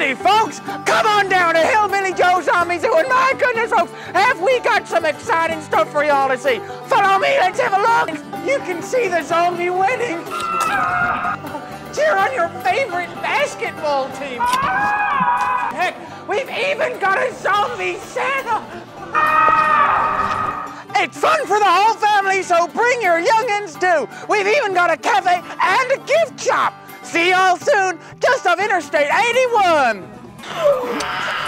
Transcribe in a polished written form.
Hey folks, come on down to Hillbilly Joe Zombie Zoo, and my goodness folks, have we got some exciting stuff for y'all to see. Follow me, let's have a look. You can see the zombie winning. Cheer on your favorite basketball team. Heck, we've even got a zombie Santa. It's fun for the whole family, so bring your youngins too. We've even got a cafe and a gift shop. See y'all soon, just off Interstate 81.